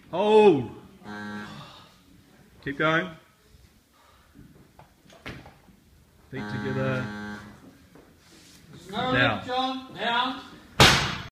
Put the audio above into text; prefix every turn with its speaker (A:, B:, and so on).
A: Hold. Keep going. Feet together.
B: No lift, John. Down.